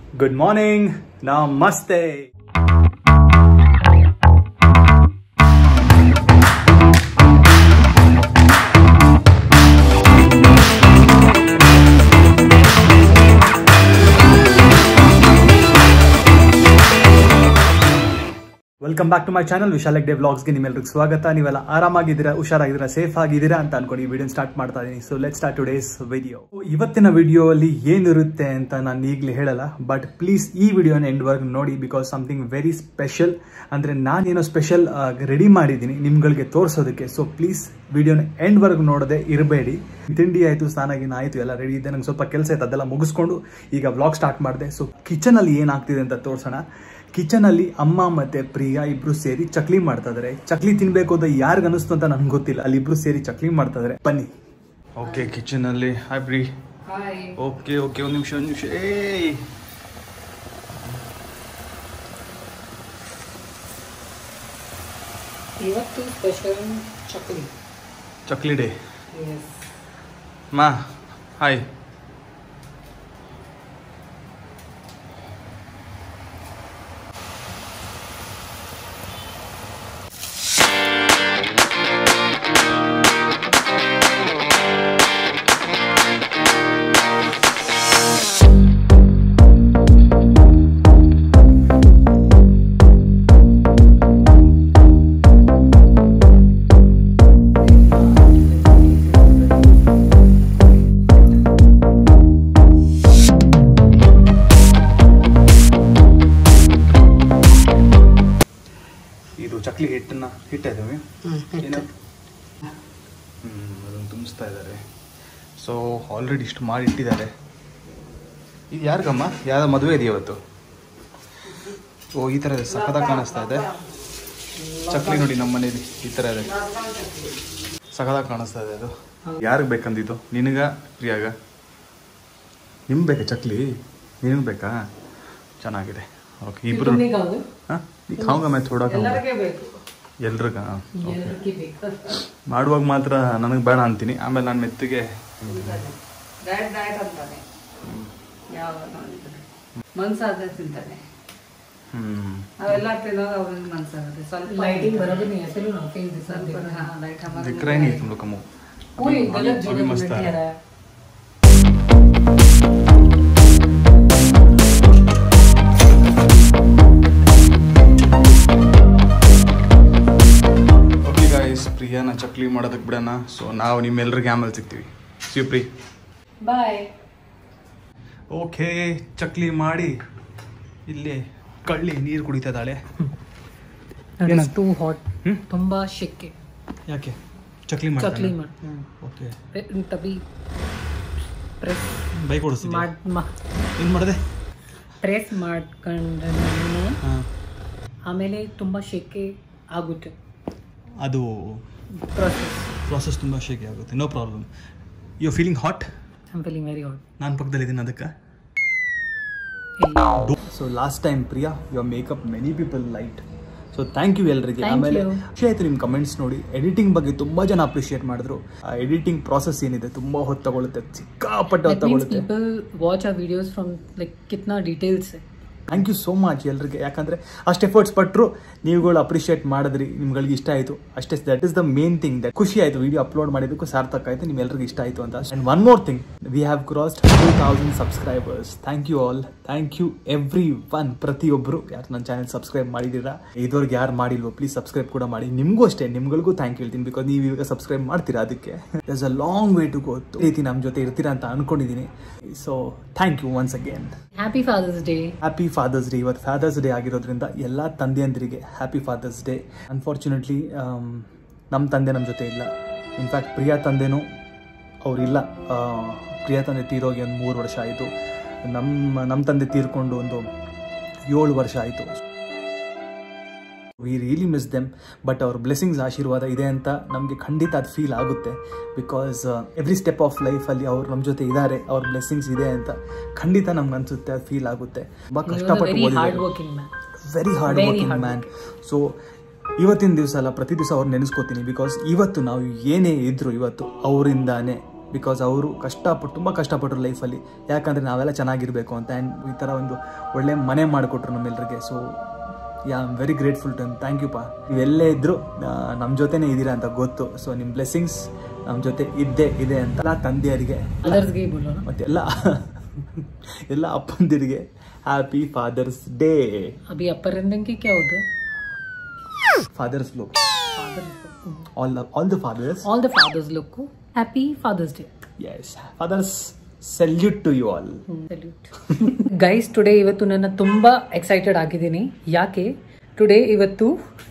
Good morning. Namaste. Welcome back to my channel Vishal Hegde ವ್ಲಾಗ್ಸ್ಗೆ ನಿಮ್ಮೆಲ್ಲರಿಗೂ ಸ್ವಾಗತ. ನೀವೆಲ್ಲ ಆರಾಮಾಗಿದ್ದೀರಾ, ಹುಷಾರಾಗಿದ್ದೀರಾ, ಸೇಫ್ ಆಗಿದ್ದೀರಾ ಅಂತ ಅನ್ಕೊಂಡು ಈ ವಿಡಿಯೋ ಸ್ಟಾರ್ಟ್ ಮಾಡ್ತಾ ಇದ್ದೀನಿ. So let's start today's video. ಇವತ್ತಿನ ವಿಡಿಯೋ ಅಲ್ಲಿ ಏನಿರುತ್ತೆ ಅಂತ ನಾನು ಈಗಲೇ ಹೇಳಲ್ಲ, ಬಟ್ ಪ್ಲೀಸ್ ಈ ವಿಡಿಯೋನ ಎಂಡ್ ವರ್ಗ್ ನೋಡಿ, ಬಿಕಾಸ್ ಸಮಥಿಂಗ್ ವೆರಿ ಸ್ಪೆಷಲ್. ಅಂದ್ರೆ ನಾನೇನೋ ಸ್ಪೆಷಲ್ ರೆಡಿ ಮಾಡಿದ್ದೀನಿ ನಿಮ್ಗಳಿಗೆ ತೋರಿಸೋದಕ್ಕೆ. ಸೊ ಪ್ಲೀಸ್ ವಿಡಿಯೋನ ಎಂಡ್ ವರ್ಗ್ ನೋಡದೆ ಇರಬೇಡಿ. ತಿಂಡಿ ಆಯ್ತು, ಸ್ನಾನ ಗಿನ ಆಯ್ತು, ಎಲ್ಲ ರೆಡಿ ಇದೆ. ನಂಗೆ ಸ್ವಲ್ಪ ಕೆಲಸ ಆಯ್ತು, ಅದೆಲ್ಲ ಮುಗಿಸ್ಕೊಂಡು ಈಗ ವ್ಲಾಗ್ ಸ್ಟಾರ್ಟ್ ಮಾಡಿದೆ. ಸೊ ಕಿಚನ್ ಅಲ್ಲಿ ಏನಾಗ್ತಿದೆ ಅಂತ ತೋರ್ಸೋಣ. ಕಿಚನ್ ಅಲ್ಲಿ ಅಮ್ಮ ಮತ್ತೆ ಪ್ರಿಯಾ ಇಬ್ರು ಸೇರಿ ಚಕ್ಲಿ ಮಾಡ್ತಾ ಇದಾರೆ. ಚಕ್ಲಿ ತಿನ್ಬೇಕು ಅಂತ ಯಾರಿಗ ಅನಿಸ್ತು ಅಂತ ನನ್ಗೆ ಗೊತ್ತಿಲ್ಲ, ಅಲ್ಲಿ ಇಬ್ರು ಸೇರಿ ಚಕ್ಲಿ ಮಾಡ್ತಾ ಇದಾರೆ. ಬನ್ನಿ. ಓಕೆ, ಕಿಚನ್ ಅಲ್ಲಿ ಹಾಯ್ ಪ್ರಿ. ಓಕೆ ಓಕೆ, ಒಂದು ನಿಮಿಷ. ಏಯ್, ಇವತ್ತು ಸ್ಪೆಷಲ್ ಚಕ್ಲಿ ಡೇ. ಮಾ ಹಾಯ್. ಚಕ್ಲಿ ಹಿಟ್ಟಿದ್ದೀವಿ, ಅದನ್ನು ತುಂಬಿಸ್ತಾ ಇದ್ದಾರೆ. ಸೊ ಆಲ್ರೆಡಿ ಇಷ್ಟು ಮಾಡಿ ಇಟ್ಟಿದ್ದಾರೆ. ಇದು ಯಾರಿಗಮ್ಮ, ಯಾವ್ದು ಮದುವೆ ಇದೆಯಾ ಇವತ್ತು? ಓ, ಈ ಥರ ಇದೆ, ಸಖತ್ತಾಗಿ ಕಾಣಿಸ್ತಾ ಇದೆ. ಚಕ್ಲಿ ನೋಡಿ ನಮ್ಮ ಮನೇಲಿ ಈ ಥರ ಇದೆ, ಸಖತ್ತಾಗಿ ಕಾಣಿಸ್ತಾ ಇದೆ. ಅದು ಯಾರಿಗೆ ಬೇಕಂದಿದ್ದು? ನಿನಗ, ಪ್ರಿಯಾಗ? ನಿಮ್ಗೆ ಬೇಕಾ ಚಕ್ಲಿ? ನಿನಗೆ ಬೇಕಾ? ಚೆನ್ನಾಗಿದೆ. ಓಕೆ, ಇಬ್ರು ಹಾಂ, ಖಾಂಗ ಮೇ ಥೋಡಾ ಎಲ್ರಿಗ ಮಾಡುವಾಗ ಮಾತ್ರ ನನಗೆ ಬೇಡ ಅಂತೀನಿ, ಆಮೇಲೆ ನಾನು ಮೆತ್ತಿಗೆ ಮಸ್ತ್. ಪ್ರಿಯಾನ ಚಕ್ಲಿ ಮಾಡೋದಕ್ಕೆ ಬಿಡೋಣ. ಸೊ ನಾವು ನಿಮ್ಮೆಲ್ಲರಿಗೆ ಆಮೇಲೆ ಸಿಗ್ತೀವಿ. ಪ್ರಿ ಬಾಯ್. ಓಕೆ, ಚಕ್ಲಿ ಮಾಡಿ ಇಲ್ಲಿ ಕಳ್ಳಿ ನೀರು ಕುಡಿತಾ ಇದ್ದಾಳೆ. ಟೂ ಹಾಟ್, ತುಂಬಾ ಶೆಕೆ. ಯಾಕೆ? ಚಕ್ಲಿ ಮಾಡಿ. ಓಕೆ, ತಬಿ ಪ್ರೆಸ್ ಬೈಕ್ ಓಡಿಸ್ತೀನಿ. ಏನು ಮಾಡಿದೆ? ಪ್ರೆಸ್ ಮಾಡ್ಕೊಂಡ್ರೆ ಆಮೇಲೆ ತುಂಬಾ ಶೆಕೆ ಆಗುತ್ತೆ. ಅದು ಪ್ರಾಸೆಸ್ ತುಂಬ ಶೇಕೆ ಆಗುತ್ತೆ. No problem. You feeling hot? I am feeling very hot. ನಾನು ಪಕ್ಕದಲ್ಲಿದ್ದೀನಿ ಅದಕ್ಕೆ. So last time Priya your makeup many people light. So thank you ಎಲ್ಲರಿಗೆ. ಆಮೇಲೆ ಖುಷಿ ಆಯಿತು ನಿಮ್ಮ ಕಮೆಂಟ್ಸ್ ನೋಡಿ. ಎಡಿಟಿಂಗ್ ಬಗ್ಗೆ ತುಂಬ ಜನ ಅಪ್ರಿಷಿಯೇಟ್ ಮಾಡಿದ್ರು. ಆ ಎಡಿಟಿಂಗ್ ಪ್ರಾಸೆಸ್ ಏನಿದೆ ತುಂಬ ಹೊತ್ತು ತಗೊಳುತ್ತೆ, ಸಿಕ್ಕಾಪಟ್ಟೆ ಹೊತ್ತು ತಗೊಳುತ್ತೆ. ಪೀಪಲ್ ವಾಚ್ ಆ ವಿಡಿಯೋಸ್ ಫ್ರಮ್ ಲೈಕ್ ಕಿತ್ನಾ details. Thank you so much ಎಲ್ಲರಿಗೆ. ಯಾಕಂದರೆ ಅಷ್ಟು ಎಫರ್ಟ್ಸ್ ಪಟ್ಟರು, ನೀವುಗಳು ಅಪ್ರಿಷಿಯೇಟ್ ಮಾಡಿದ್ರಿ, ನಿಮ್ಗಳಿಗೆ ಇಷ್ಟ ಆಯಿತು ಅಷ್ಟೇ. That is the main thing. That ಖುಷಿ ಆಯಿತು. ವಿಡಿಯೋ ಅಪ್ಲೋಡ್ ಮಾಡಿದ್ದಕ್ಕೂ ಸಾರ್ಥಕ ಆಯಿತು, ನಿಮ್ಮೆಲ್ಲರಿಗೂ ಇಷ್ಟ ಆಯಿತು ಅಂತ. And one more thing, we have crossed 2,000 subscribers. Thank you all, thank you everyone. ಪ್ರತಿಯೊಬ್ಬರು ಯಾರು ನನ್ನ ಚಾನಲ್ ಸಬ್ಸ್ಕ್ರೈಬ್ ಮಾಡಿದ್ದೀರಾ, ಇದುವರೆಗೆ ಯಾರು ಮಾಡಿಲ್ವೋ ಪ್ಲೀಸ್ ಸಬ್ಸ್ಕ್ರೈಬ್ ಕೂಡ ಮಾಡಿ. ನಿಮಗೂ ಅಷ್ಟೇ, ನಿಮ್ಗಳಿಗೂ ಥ್ಯಾಂಕ್ ಯು ಹೇಳ್ತೀನಿ, ಬಿಕಾಸ್ ನೀವು ಇವಾಗ ಸಬ್ಸ್ಕ್ರೈಬ್ ಮಾಡ್ತೀರಾ. ಅದಕ್ಕೆ there's a long way to go. ಈ ರೀತಿ ನಮ್ಮ ಜೊತೆ ಇರ್ತೀರಾ ಅಂತ ಅನ್ಕೊಂಡಿದ್ದೀನಿ. So thank you once again. Happy father's day. Happy father's day. ಇವತ್ತು ಫಾದರ್ಸ್ ಡೇ ಆಗಿರೋದ್ರಿಂದ ಎಲ್ಲ ತಂದೆಯಂದಿರಿಗೆ ಹ್ಯಾಪಿ ಫಾದರ್ಸ್ ಡೇ. ಅನ್ಫಾರ್ಚುನೇಟ್ಲಿ ನಮ್ಮ ತಂದೆ ನಮ್ಮ ಜೊತೆ ಇಲ್ಲ. ಇನ್ಫ್ಯಾಕ್ಟ್ ಪ್ರಿಯಾ ತಂದೆನೂ ಅವರಿಲ್ಲ. ಪ್ರಿಯಾ ತಂದೆ ತೀರೋಗಿ ಒಂದು 3 ವರ್ಷ ಆಯಿತು. ನಮ್ಮ ತಂದೆ ತೀರ್ಕೊಂಡು ಒಂದು 7 ವರ್ಷ ಆಯಿತು. We really miss them. But ಅವ್ರ ಬ್ಲೆಸ್ಸಿಂಗ್ಸ್, ಆಶೀರ್ವಾದ ಇದೆ ಅಂತ ನಮಗೆ ಖಂಡಿತ ಅದು ಫೀಲ್ ಆಗುತ್ತೆ. ಬಿಕಾಸ್ ಎವ್ರಿ ಸ್ಟೆಪ್ ಆಫ್ ಲೈಫಲ್ಲಿ ಅವ್ರು ನಮ್ಮ ಜೊತೆ ಇದ್ದಾರೆ, ಅವ್ರ ಬ್ಲೆಸ್ಸಿಂಗ್ಸ್ ಇದೆ ಅಂತ ಖಂಡಿತ ನಮ್ಗೆ ಅನಿಸುತ್ತೆ, ಅದು ಫೀಲ್ ಆಗುತ್ತೆ. ತುಂಬ ಕಷ್ಟಪಟ್ಟು very hard working man. So ಇವತ್ತಿನ ದಿವಸ ಅಲ್ಲ, ಪ್ರತಿ ದಿವಸ ಅವ್ರು ನೆನೆಸ್ಕೋತೀನಿ. ಬಿಕಾಸ್ ಇವತ್ತು ನಾವು ಏನೇ ಇದ್ರು ಇವತ್ತು ಅವರಿಂದಾನೇ ಬಿಕಾಸ್ ಅವರು ತುಂಬ ಕಷ್ಟಪಟ್ಟರು ಲೈಫಲ್ಲಿ, ಯಾಕಂದರೆ ನಾವೆಲ್ಲ ಚೆನ್ನಾಗಿರಬೇಕು ಅಂತ. ಆ್ಯಂಡ್ ಈ ಥರ ಒಂದು ಒಳ್ಳೆ ಮನೆ ಮಾಡಿಕೊಟ್ರು ನಮ್ಮೆಲ್ಲರಿಗೆ. So I am very grateful to thank you ಪಾ. ನೀವೆಲ್ಲೇ ಇದ್ದರೂ ನಮ್ಮ ಜೊತೆನೇ ಇದ್ದೀರಾ ಅಂತ ಗೊತ್ತು. ಸೊ ನಿಮ್ಮ ಬ್ಲೆಸ್ಸಿಂಗ್ಸ್ ನಮ್ಮ ಜೊತೆ ಇದೆ ಅಂತ ಎಲ್ಲ ತಂದೆಯರಿಗೆ ಮತ್ತು ಎಲ್ಲ ಅಪ್ಪಂದಿರಿಗೆ ಹ್ಯಾಪಿ ಫಾದರ್ಸ್ ಡೇ. अभी अपर एंडिंग की क्या होता है? फादर्स लोग, all the fathers लोग को happy fathers day. yes, fathers salute to you all. Guys, today ಇವತ್ತು ನನ್ನ ತುಂಬಾ ಎಕ್ಸೈಟೆಡ್ ಆಗಿದ್ದೀನಿ. ಯಾಕೆ ಟುಡೇ ಇವತ್ತು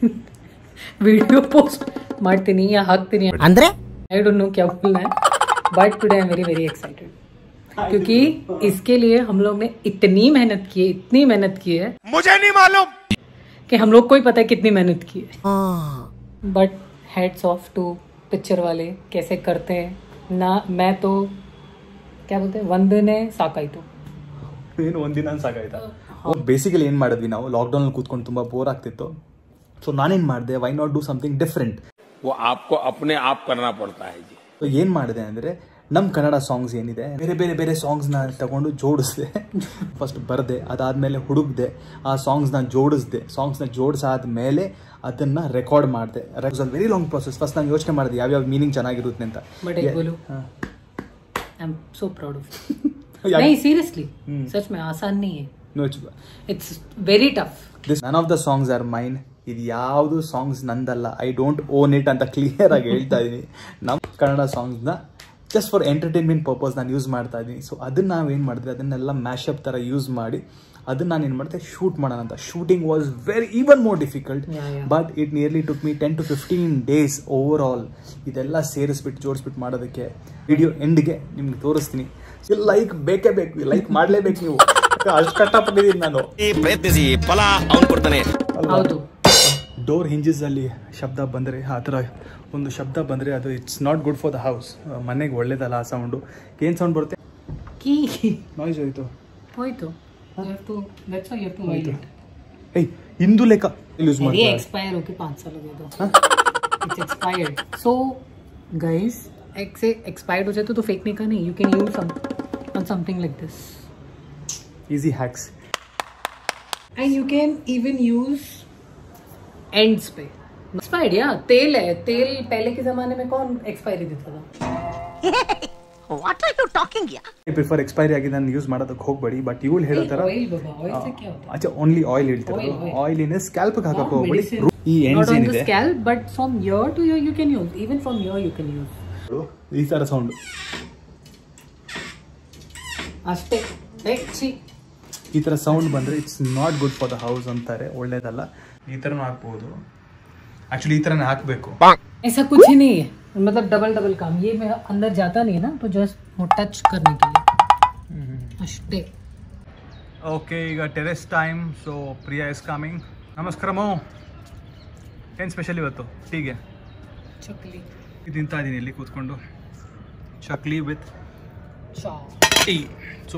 ವಿಡಿಯೋ ಪೋಸ್ಟ್ ಮಾಡ್ತೀನಿ या ಹಾಕ್ತೀನಿ ಅಂದ್ರೆ आई डोंट नो क्या बोलना है, but today I am very very excited क्योंकि इसके लिए हम लोग ने इतनी मेहनत की है, मुझे नहीं मालूम कि हम लोग को ही पता है कितनी मेहनत की है. But heads off to picture वाले, कैसे करते हैं ना. मैं तो क्या बोलते हैं, ಒಂದಿನೇ ಸಾಕಾಯ್ತು. ಏನು ಒಂದಿನ ಸಾಕಾಯ್ತಾ? ಬೇಸಿಕಲಿ ಏನು ಮಾಡಿದ್ವಿ ನಾವು ಲಾಕ್ಡೌನಲ್ಲಿ ಕೂತ್ಕೊಂಡು ತುಂಬ ಬೋರ್ ಆಗ್ತಿತ್ತು. ಸೊ ನಾನೇನು ಮಾಡಿದೆ, why not do something different. वो आपको अपने आप करना पड़ता है जी. ಸೊ ಏನು ಮಾಡಿದೆ ಅಂದರೆ ನಮ್ಮ ಕನ್ನಡ ಸಾಂಗ್ಸ್ ಏನಿದೆ ಬೇರೆ ಸಾಂಗ್ಸ್ನ ತಗೊಂಡು ಜೋಡಿಸಿದೆ. ಫಸ್ಟ್ ಬರೆದೆ, ಅದಾದಮೇಲೆ ಹುಡುಕ್ದೆ, ಆ ಸಾಂಗ್ಸ್ನ ಜೋಡಿಸಾದ್ಮೇಲೆ ಅದನ್ನು ರೆಕಾರ್ಡ್ ಮಾಡಿದೆ. It's a very long process. First ನಾನು ಯೋಚನೆ ಮಾಡಿದೆ ಯಾವ್ಯಾವ ಮೀನಿಂಗ್ ಚೆನ್ನಾಗಿರುತ್ತೆ ಅಂತ. बट एक बोलूं, I am so proud of you. नहीं सीरियसली, सच में आसान नहीं है. No, it's very tough. None of the songs are mine. ಇದು ಯಾವುದು ಸಾಂಗ್ಸ್ ನಂದಲ್ಲ. ಐ ಡೋಂಟ್ ಓನ್ ಇಟ್ ಅಂತ ಕ್ಲಿಯರ್ ಆಗಿ ಹೇಳ್ತಾ ಇದ್ದೀನಿ. ನಮ್ಮ ಕನ್ನಡ ಸಾಂಗ್ಸ್ನ ಜಸ್ಟ್ ಫಾರ್ ಎಂಟರ್ಟೈನ್ಮೆಂಟ್ ಪರ್ಪಸ್ ನಾನು ಯೂಸ್ ಮಾಡ್ತಾ ಇದ್ದೀನಿ. ಸೊ ಅದನ್ನು ನಾವೇನು ಮಾಡಿದ್ವಿ, ಅದನ್ನೆಲ್ಲ ಮ್ಯಾಶಪ್ ಥರ ಯೂಸ್ ಮಾಡಿ ಅದನ್ನು ನಾನು ಏನು ಮಾಡಿದೆ, ಶೂಟ್ ಮಾಡೋಣ ಅಂತ. Shooting was even more difficult, but it nearly took me 10 to 15 days over all. ಇದೆಲ್ಲ ಸೇರಿಸ್ಬಿಟ್ಟು ಜೋಡಿಸ್ಬಿಟ್ಟು ಮಾಡೋದಕ್ಕೆ ವಿಡಿಯೋ ಎಂಡ್ಗೆ ನಿಮ್ಗೆ ತೋರಿಸ್ತೀನಿ. ಲೈಕ್ ಬೇಕೇ ಬೇಕು, ಲೈಕ್ ಮಾಡಲೇಬೇಕು ನೀವು. ಅಷ್ಟು ಕಷ್ಟಪಟ್ಟಿದ್ದೀನಿ ನಾನು. ಪ್ರಯತ್ನಿಸಿ, ಫಲ ಅವನು ಕೊಡ್ತಾನೆ. ಡೋರ್ ಹಿಂಜಸ್ ಅಲ್ಲಿ ಶಬ್ದ ಬಂದರೆ, ಆ ಥರ ಒಂದು ಶಬ್ದ ಬಂದರೆ ಅದು it's not good for the house. ಮನೆಗೆ ಒಳ್ಳೇದಲ್ಲ ಆ ಸೌಂಡು. ಏನು ಸೌಂಡ್ ಬರುತ್ತೆ? ನಾಯ್ಸ್ ಹೋಯ್ತು. ಹಿಂದೂ ಲೆಕ್ಕ ಯೂಸ್ ಮಾಡಿ एक्सपायर होके 5 साल हो गए तो it's expired. So guys, expired हो जाए तो फेंकने का नहीं. You can use on something like this. Easy hacks. And you can even use ends पे. Expired, yeah. तेल है. तेल पहले के जमाने में कौन एक्सपायरी देता था? What are you talking here? I prefer expiry ಆಗಿ ನಾನು ಯೂಸ್ ಮಾಡೋದಕ್ಕೆ ಹೋಗಬೇಡಿ. ಬಟ್ ಇವಳು ಹೇಳೋ ಥರ oil baba, oil से क्या होता है? अच्छा, only oil ಹೇಳ್ತಾರೆ. ಆಯಿಲ್ ಇನ್ ಸ್ಕ್ಯಾಲ್ಪ್ ಹಾಕಕ್ಕೆ ಹೋಗಬೇಡಿ. ಈ ಎಂಡ್ಸ್ ಏನಿದೆ, not on the scalp, but from ear to ear you can use. Even from ear you can use. ಈ ಥರ ಸೌಂಡ್ ಅಷ್ಟೇ. ಈ ಥರ ಸೌಂಡ್ ಬಂದರೆ it's not good for the house ಅಂತಾರೆ, ಒಳ್ಳೇದಲ್ಲ. ಈ ಥರನೂ ಹಾಕ್ಬೋದು. ಆ್ಯಕ್ಚುಲಿ ಈ ಥರನೇ ಹಾಕಬೇಕು. ऐसा कुछ ही नहीं है, मतलब डबल काम. ये मैं अंदर जाता नहीं है ना, तो जस्ट टच करने के लिए ಅಷ್ಟೇ. ಓಕೆ, ಈಗ terrace time. So Priya is coming. ನಮಸ್ಕಾರಮೋ. ಏನು ಸ್ಪೆಷಲ್ ಇವತ್ತು ಟೀಗೆ? ಚಕ್ಲಿ ತಿಂತಾ ಇದ್ದೀನಿ ಇಲ್ಲಿ ಕೂತ್ಕೊಂಡು. Chakli with tea. So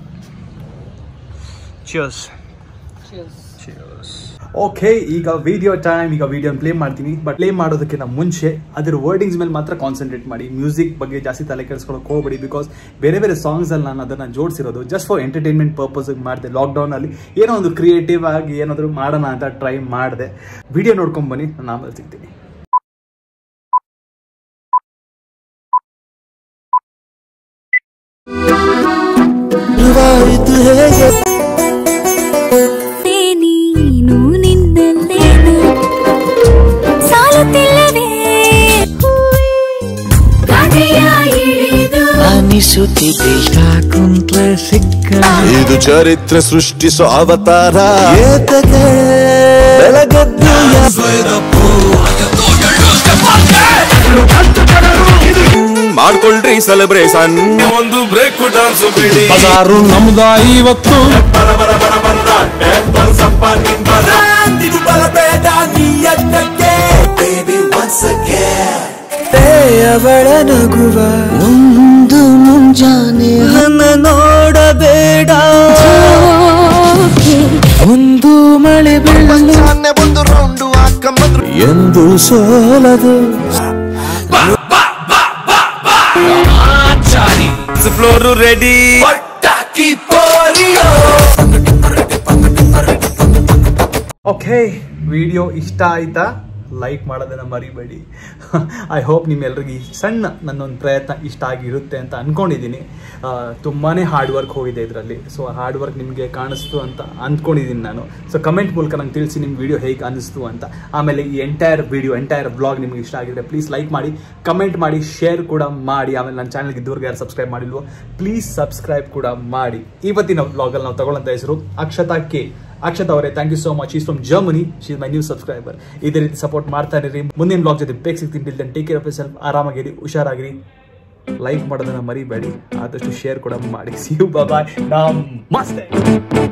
cheers. Okay, ಈಗ ವಿಡಿಯೋ ಟೈಮ್. ಈಗ ವಿಡಿಯೋನ ಪ್ಲೇ ಮಾಡ್ತೀನಿ. ಬಟ್ ಪ್ಲೇ ಮಾಡೋದಕ್ಕಿಂತ ಮುಂಚೆ ಅದರ ವರ್ಡಿಂಗ್ಸ್ ಮೇಲೆ ಮಾತ್ರ ಕಾನ್ಸಂಟ್ರೇಟ್ ಮಾಡಿ. ಮ್ಯೂಸಿಕ್ ಬಗ್ಗೆ ಜಾಸ್ತಿ ತಲೆ ಕೆಡಿಸ್ಕೊಳಕ್ಕೆ ಹೋಗಬೇಡಿ. ಬಿಕಾಸ್ ಬೇರೆ ಸಾಂಗ್ಸಲ್ಲಿ ನಾನು ಅದನ್ನು ಜೋಡಿಸಿರೋದು ಜಸ್ಟ್ ಫಾರ್ ಎಂಟರ್ಟೈನ್ಮೆಂಟ್ ಪರ್ಪಸ್ಗೆ ಮಾಡಿದೆ. ಲಾಕ್ಡೌನಲ್ಲಿ ಏನೋ ಒಂದು ಕ್ರಿಯೇಟಿವ್ ಆಗಿ ಏನಾದರೂ ಮಾಡೋಣ ಅಂತ ಟ್ರೈ ಮಾಡಿದೆ. ವಿಡಿಯೋ ನೋಡ್ಕೊಂಡು ಬನ್ನಿ, ನಾನು ಆಮೇಲೆ ಸಿಗ್ತೀನಿ. ಇದು ಚರಿತ್ರೆ ಸೃಷ್ಟಿಸೋ ಅವತಾರ. ಮಾಡ್ಕೊಳ್ರಿ ಸೆಲೆಬ್ರೇಷನ್, ಒಂದು ಬ್ರೇಕ್ ಡಾನ್ಸ್ ಬಿಡಿ. ಬಜಾರು ನಮ್ದ ಇವತ್ತು. ಅವಳ ನಗುವ ಒಂದು ಮುಂಜಾನೆ ನನ್ನ ನೋಡಬೇಡ. ಒಂದು ಮಳೆ ಬೀಳಲು ಒಂದು ರೌಂಡು ಹಾಕಂಬಂದ್ರು ಎಂದು ಸೋಲದು. ಎಲ್ಲರೂ ರೆಡಿ ಓಕೆ, ವಿಡಿಯೋ ಇಷ್ಟ ಆಯ್ತಾ? ಲೈಕ್ ಮಾಡೋದನ್ನ ಮರಿಬೇಡಿ. ಐ ಹೋಪ್ ನಿಮ್ಮೆಲ್ಲರಿಗೂ ಈ ಸಣ್ಣ ನನ್ನೊಂದು ಪ್ರಯತ್ನ ಇಷ್ಟ ಆಗಿರುತ್ತೆ ಅಂತ ಅಂದ್ಕೊಂಡಿದ್ದೀನಿ. ತುಂಬಾ ಹಾರ್ಡ್ ವರ್ಕ್ ಹೋಗಿದೆ ಇದರಲ್ಲಿ. ಸೊ ಹಾರ್ಡ್ ವರ್ಕ್ ನಿಮಗೆ ಕಾಣಿಸ್ತು ಅಂತ ಅಂದ್ಕೊಂಡಿದ್ದೀನಿ ನಾನು. ಸೊ ಕಮೆಂಟ್ ಮೂಲಕ ನಂಗೆ ತಿಳಿಸಿ ನಿಮ್ಮ ವಿಡಿಯೋ ಹೇಗೆ ಅನಿಸ್ತು ಅಂತ. ಆಮೇಲೆ ಈ ಎಂಟೈರ್ ಬ್ಲಾಗ್ ನಿಮಗೆ ಇಷ್ಟ ಆಗಿದ್ರೆ ಪ್ಲೀಸ್ ಲೈಕ್ ಮಾಡಿ, ಕಮೆಂಟ್ ಮಾಡಿ, ಶೇರ್ ಕೂಡ ಮಾಡಿ. ಆಮೇಲೆ ನನ್ನ ಚಾನಲ್ಗೆ ಇದುವರೆಗೆ ಯಾರು ಸಬ್ಸ್ಕ್ರೈಬ್ ಮಾಡಿಲ್ವೋ ಪ್ಲೀಸ್ ಸಬ್ಸ್ಕ್ರೈಬ್ ಕೂಡ ಮಾಡಿ. ಇವತ್ತಿನ ವ್ಲಾಗಲ್ಲಿ ನಾವು ತಗೊಳ್ಳೋಂಥ ಹೆಸರು ಅಕ್ಷತಾ ಕೆ. ಅಕ್ಷತಾ ಅವರೇ, thank you so much. Is from Germany. She is my new subscriber. ಇದೇ ರೀತಿ ಸಪೋರ್ಟ್ ಮಾಡ್ತಾ ಇರಿ. ಮುಂದಿನ ಬ್ಲಾಗ್ ಜೊತೆ ಬೇಗ ಸಿಗ್ತೀನಿ. Take care of yourself. ಆರಾಮಾಗಿರಿ, ಹುಷಾರಾಗಿರಿ. ಲೈಕ್ ಮಾಡೋದನ್ನ ಮರಿಬೇಡಿ, ಆದಷ್ಟು ಶೇರ್ ಕೂಡ ಮಾಡಿ. See you, bye. ನಮಸ್ತೆ.